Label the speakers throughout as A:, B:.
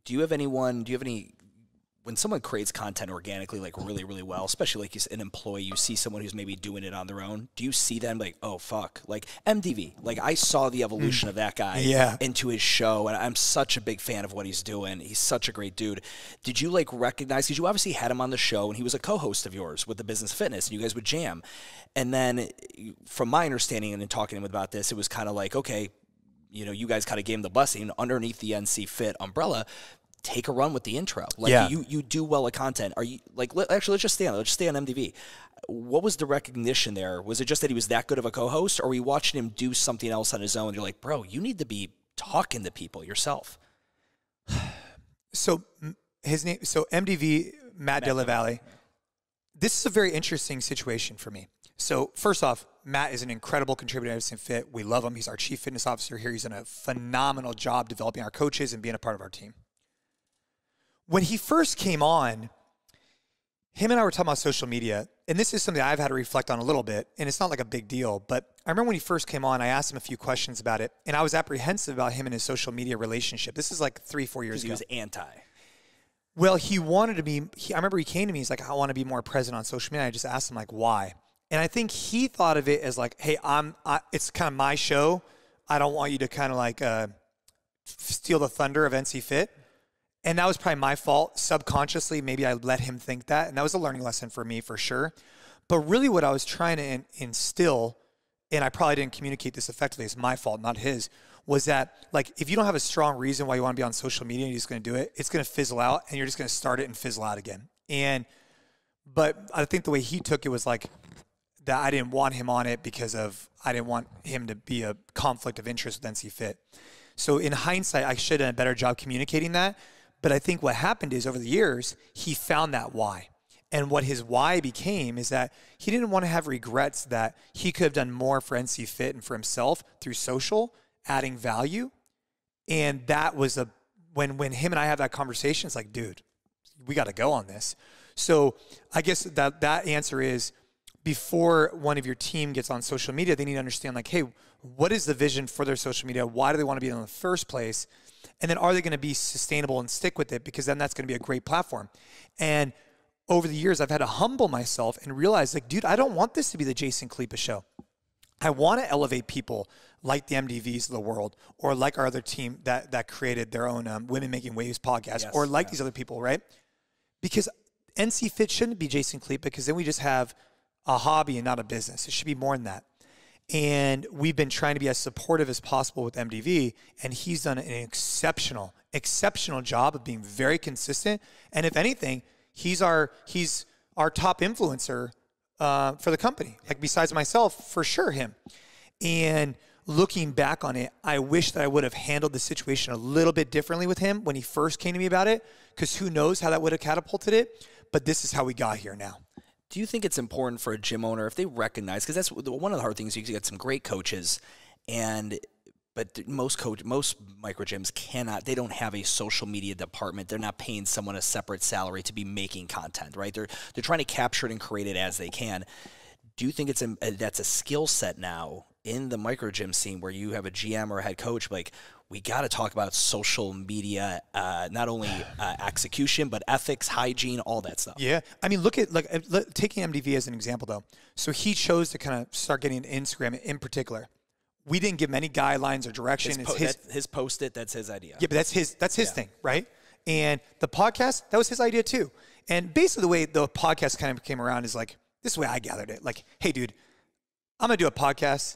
A: Do you have anyone, when someone creates content organically, like really, really well, especially like an employee, you see someone who's maybe doing it on their own, do you see them like, oh, fuck, like MDV, like I saw the evolution of that guy into his show, and I'm such a big fan of what he's doing. He's such a great dude. Did you like recognize, because you obviously had him on the show and he was a co-host of yours with the Business Fitness and you guys would jam. And then from my understanding and in talking to him about this, it was kind of like, okay, you know, you guys kind of gave him the blessing underneath the NC Fit umbrella. Take a run with the intro. Like you do well at content. Are you like, actually, let's just stay on MDV. What was the recognition there? Was it just that he was that good of a co-host, or were you watching him do something else on his own? You're like, bro, you need to be talking to people yourself.
B: So his name, MDV, Matt Della Valle. This is a very interesting situation for me. So first off, Matt is an incredible contributor to NC Fit. We love him. He's our chief fitness officer here. He's done a phenomenal job developing our coaches and being a part of our team. When he first came on, him and I were talking about social media, and this is something I've had to reflect on a little bit, and it's not like a big deal, but I remember when he first came on, I asked him a few questions about it, and I was apprehensive about him and his social media relationship. This is like 3-4 years ago.
A: He was anti.
B: Well, he wanted to be, I remember he came to me, he's like, I want to be more present on social media. I just asked him, like, why? And I think he thought of it as like, hey, it's kind of my show. I don't want you to kind of like steal the thunder of NC Fit. And that was probably my fault. Subconsciously, maybe I let him think that. And that was a learning lesson for me, for sure. But really what I was trying to instill, and I probably didn't communicate this effectively, it's my fault, not his, was that, like, if you don't have a strong reason why you want to be on social media and you're just going to do it, it's going to fizzle out, and you're just going to start it and fizzle out again. But I think the way he took it was like that I didn't want him on it because I didn't want him to be a conflict of interest with NC Fit. So in hindsight, I should have done a better job communicating that. But I think what happened is over the years, he found that why. And what his why became is that he didn't want to have regrets that he could have done more for NC Fit and for himself through social, adding value. And that was when him and I had that conversation, it's like, dude, we got to go on this. So I guess that answer is, before one of your team gets on social media, they need to understand, like, hey, what is the vision for their social media? Why do they want to be in the first place? And then are they going to be sustainable and stick with it? Because then that's going to be a great platform. And over the years, I've had to humble myself and realize, like, dude, I don't want this to be the Jason Khalipa show. I want to elevate people like the MDVs of the world, or like our other team that created their own Women Making Waves podcast, or like these other people, right? Because NC Fit shouldn't be Jason Khalipa, because then we just have a hobby and not a business. It should be more than that. And we've been trying to be as supportive as possible with MDV, and he's done an exceptional job of being very consistent. And if anything, he's our top influencer for the company. Like, besides myself, for sure him. And looking back on it, I wish that I would have handled the situation a little bit differently with him when he first came to me about it, because who knows how that would have catapulted it. But this is how we got here now.
A: Do you think it's important for a gym owner, if they recognize, because that's one of the hard things, you get some great coaches, but most micro gyms cannot, they don't have a social media department. They're not paying someone a separate salary to be making content, right? They're trying to capture it and create it as they can. Do you think that's a skill set now in the micro gym scene, where you have a GM or a head coach, like, we got to talk about social media, not only execution, but ethics, hygiene, all that stuff.
B: Yeah. I mean, taking MDV as an example, though. So he chose to kind of start getting Instagram in particular. We didn't give many guidelines or direction.
A: His Post-it, that's his idea.
B: Yeah, but that's his thing, right? And the podcast, that was his idea too. And basically the way the podcast kind of came around is like, this is the way I gathered it. Like, hey, dude, I'm going to do a podcast.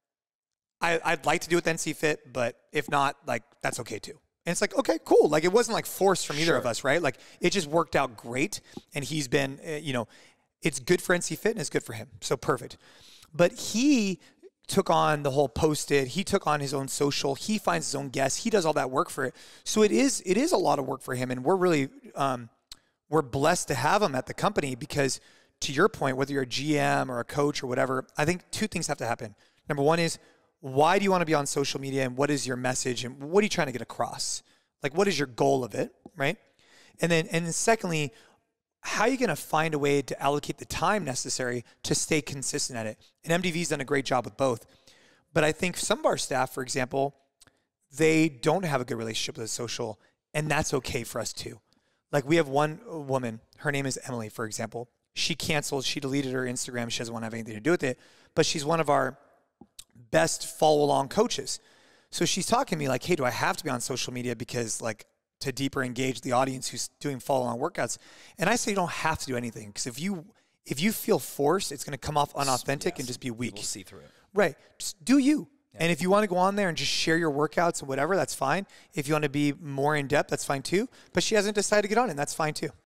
B: I'd like to do it with NC Fit, but if not, like, that's okay too. And it's like, okay, cool. Like, it wasn't like forced from either of us, right? Like, it just worked out great. And he's been, it's good for NC Fit and it's good for him. So perfect. But he took on the whole Post-it. He took on his own social. He finds his own guests. He does all that work for it. So it is a lot of work for him. And we're really, we're blessed to have him at the company, because to your point, whether you're a GM or a coach or whatever, I think two things have to happen. Number one is, why do you want to be on social media, and what is your message, and what are you trying to get across? Like, what is your goal of it, right? And then secondly, how are you going to find a way to allocate the time necessary to stay consistent at it? And MDV's done a great job with both. But I think some of our staff, for example, they don't have a good relationship with social, And that's okay for us too. Like we have one woman, her name is Emily, for example. She canceled, she deleted her Instagram. She doesn't want to have anything to do with it, but she's one of our best follow along coaches. So she's talking to me like, hey, do I have to be on social media because like to deeper engage the audience who's doing follow along workouts? And I say you don't have to do anything because if you feel forced, it's going to come off unauthentic and just be weak.
A: We'll see through it.
B: Right. Just do you. And if you want to go on there and just share your workouts and whatever, that's fine. If you want to be more in depth, that's fine too. But she hasn't decided to get on it, and that's fine too.